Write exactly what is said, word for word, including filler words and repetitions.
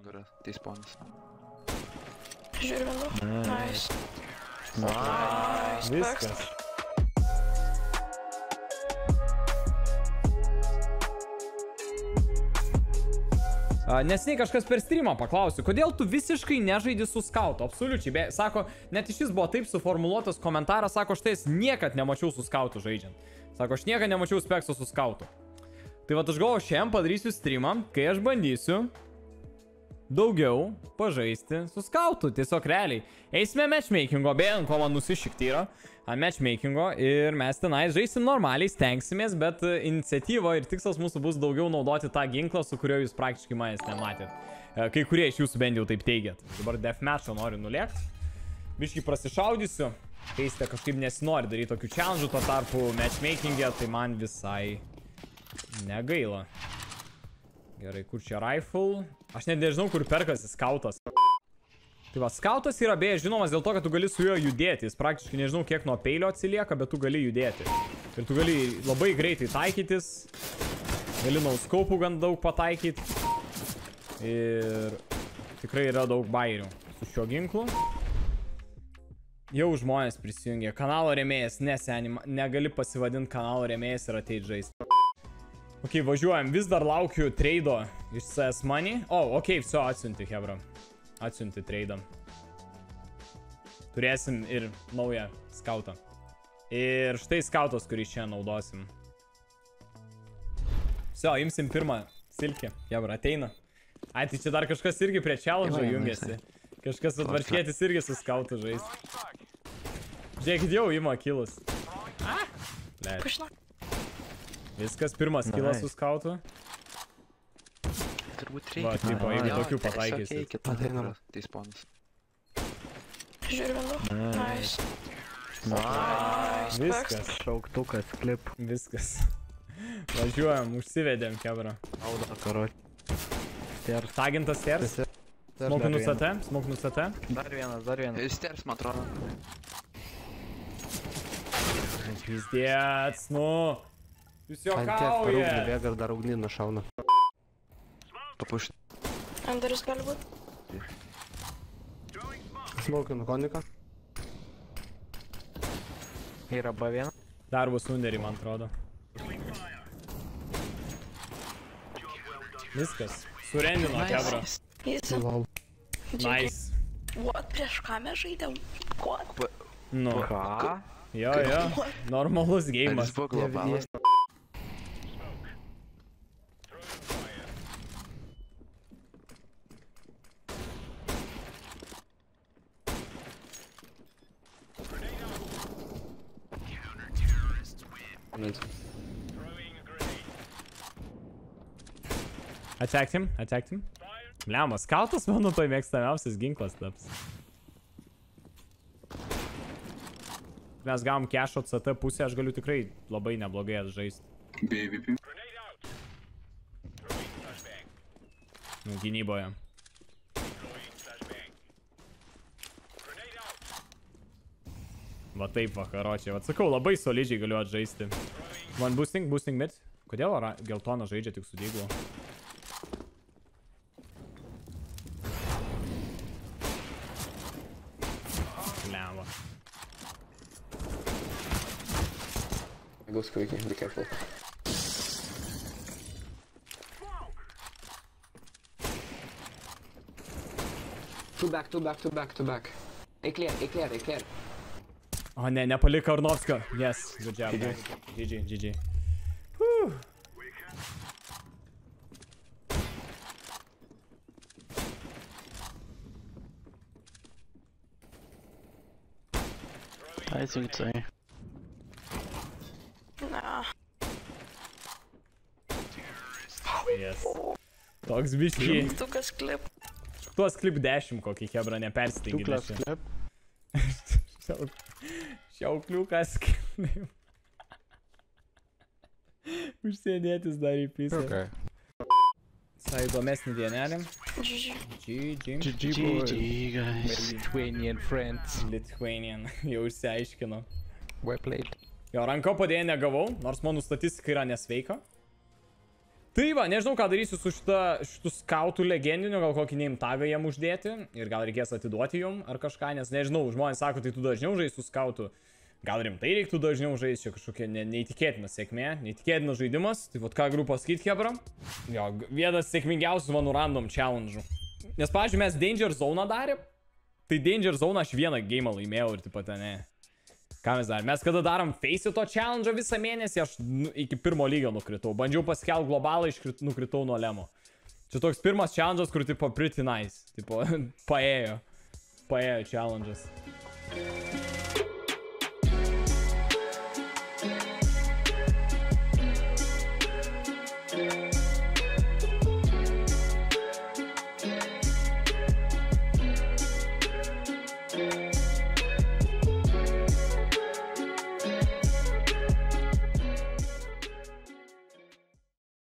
yra, tai spawnas. Žiūrėjau vieną. Nice. Nice. Viskas. Nesiniai kažkas per streamą paklausė, kodėl tu visiškai nežaidi su skautu, absoliučiai, be, sako, net iš jis buvo taip suformuluotas komentaras, sako, štai jis niekad nemačiau su skautu žaidžiant, sako, aš niekad nemačiau spekso su skautu. Tai va, aš galvoju, šiandien padarysiu streamą, kai aš bandysiu daugiau pažaisti su skautu, tiesiog realiai. Eisime matchmakingo, beje, ant ko man nusišikti yra, ant matchmakingo ir mes tenais žaisim normaliai, stengsimės, bet iniciatyva ir tikslas mūsų bus daugiau naudoti tą ginklą, su kurio jūs praktiškai manęs nematėt. Kai kurie iš jūsų bent jau taip teigiat. Dabar deathmatch'o noriu nulėkti. Biškai prasišaudysiu. Keista, kažkaip nesinori daryti tokių challenge, tuo tarpu matchmaking'e, tai man visai negaila. Gerai, kur čia rifle? Aš net nežinau, kur perkasi skautas. Tai va, skautas yra beje žinomas dėl to, kad tu gali su juo judėti. Jis praktiškai nežinau, kiek nuo peilio atsilieka, bet tu gali judėti. Ir tu gali labai greitai taikytis. Gali nauskopų gan daug pataikyti. Ir tikrai yra daug bairių su šiuo ginklu. Jau žmonės prisijungė. Kanalo rėmėjas, nesenima. Negali pasivadinti kanalo rėmėjas ir ateit žaisti. Ok, važiuojam. Vis dar laukiu trado iš C S Money. O, oh, ok, viso atsiunti, hebra. Atsiunti tradą. Turėsim ir naują skautą. Ir štai skautas, kurį čia naudosim. Viso, imsim pirmą silkę. Hebra, ateina. Ai, tai čia dar kažkas irgi prie challenge jungiasi. Kažkas atvarškėtis irgi su skautu žais. Žiūrėkit, jau ima kilus. Leid. Viskas, pirmas kilas su skautu. Turbūt reikia. Va, tipo, jeigu tokių pataikysi. Kita daina, tai spawnas. Žiūrėjau vieną. Nice. Viskas. Šauktukas, klip. Viskas. Važiuojam, užsivedėm, kebra. Auda, karot. Stairs. Tagintas stairs. Smoke nuo C T, smoke nuo C T. Dar vienas, dar vienas. Stairs, man atrodo. Pizdėts, nu. Jūs Anties per juokauja. ugnį bėga ir dar ugnį nušauna. Papušt. Enderis gali būt. Smoke konika. Yra B vienas. Dar bus underį, man atrodo. Viskas. Surendino, kebra. Jis. Nice. What, prieš ką mes žaidėm? What? Nu. Ką? Jo, jo. Normalus Jis geimas. buvo globalas. Attacked him, attacked him. Bliamba, skautas mano tai mėgstamiausias ginklas taps. Mes gavom cash'o C T pusę, aš galiu tikrai labai neblogai atžaisti. B V P. Nu, gynyboje. Va taip vakaročiai. Va sakau, labai solidžiai galiu atžaisti. One boosting, boosting mid. Kodėl geltona žaidžia tik su dyglu? Bliamba. Go squeaky, be careful. Two back, two back, two back, two back. A clear, a clear, a clear. O ne, nepalik Arnovskio. Yes, good job. G G, G G. Whew. I think it's A. Na. Yes. Toks biški. Tukas klip. Tuos klip dešimt kokį hebra, nepersitingi. Tuklas klip. Šiaukliukas klip. Užsienėtis dar į pisą. Visai įdomesnį dienelį. G G. G G. G G guys. Lithuanian friends. Lithuanian. Jau išsiaiškino. Well played. Jo, ranko padėję negavau, nors mano statistika yra nesveika. Tai va, nežinau, ką darysiu su šita, šitų skautų legendiniu, gal kokį name tagą jiem uždėti ir gal reikės atiduoti jum ar kažką, nes nežinau, žmonės sako, tai tu dažniau žaisi su skautu, gal rimtai reiktų dažniau žaisti, čia kažkokia ne, neįtikėtina sėkmė, neįtikėtinas žaidimas, tai vat ką galiu pasakyti, Hebra, jo, vienas sėkmingiausių manų random challenge'ų, nes, pavyzdžiui, mes Danger Zone darėm, tai Danger Zone aš vieną game laimėjau ir taip pat, ne. Ką mes darom? Mes kada darom face to challenge visą mėnesį, aš nu, iki pirmo lygio nukritau. Bandžiau paskelbti globalą, iškrit, nukritau nuo lemo. Čia toks pirmas challenge'as, kur tipo pretty nice. Tipo, paėjo. Paėjo challenge'as.